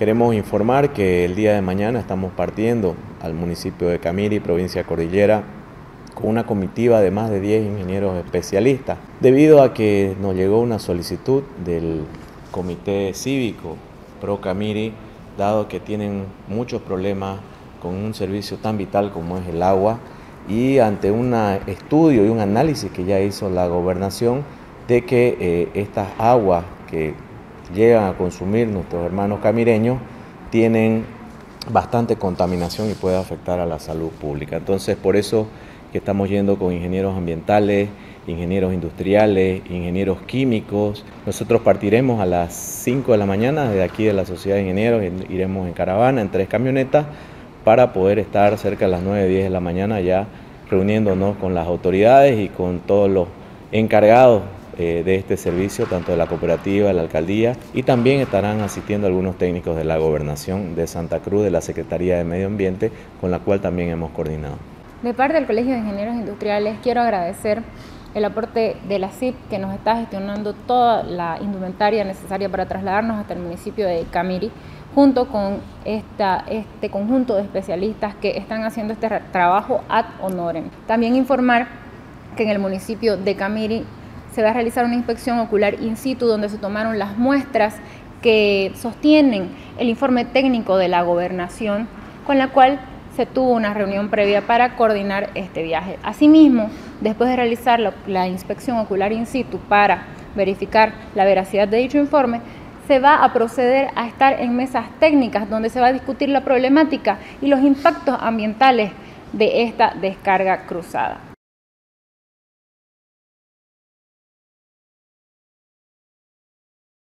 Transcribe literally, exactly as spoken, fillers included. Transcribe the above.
queremos informar que el día de mañana estamos partiendo al municipio de Camiri, provincia Cordillera, con una comitiva de más de diez ingenieros especialistas, debido a que nos llegó una solicitud del Comité Cívico Pro Camiri, dado que tienen muchos problemas con un servicio tan vital como es el agua, y ante un estudio y un análisis que ya hizo la gobernación de que eh, estas aguas que llegan a consumir nuestros hermanos camireños tienen bastante contaminación y puede afectar a la salud pública. Entonces, por eso que estamos yendo con ingenieros ambientales, ingenieros industriales, ingenieros químicos. Nosotros partiremos a las cinco de la mañana de aquí de la Sociedad de Ingenieros, iremos en caravana, en tres camionetas, para poder estar cerca de las nueve, diez de la mañana ya reuniéndonos con las autoridades y con todos los encargados eh, de este servicio, tanto de la cooperativa, de la alcaldía, y también estarán asistiendo algunos técnicos de la Gobernación de Santa Cruz, de la Secretaría de Medio Ambiente, con la cual también hemos coordinado. De parte del Colegio de Ingenieros Industriales, quiero agradecer el aporte de la C I P, que nos está gestionando toda la indumentaria necesaria para trasladarnos hasta el municipio de Camiri, junto con esta, este conjunto de especialistas que están haciendo este trabajo ad honorem. También informar que en el municipio de Camiri se va a realizar una inspección ocular in situ, donde se tomaron las muestras que sostienen el informe técnico de la gobernación, con la cual se tuvo una reunión previa para coordinar este viaje. Asimismo, después de realizar la, la inspección ocular in situ para verificar la veracidad de dicho informe, se va a proceder a estar en mesas técnicas donde se va a discutir la problemática y los impactos ambientales de esta descarga cruzada.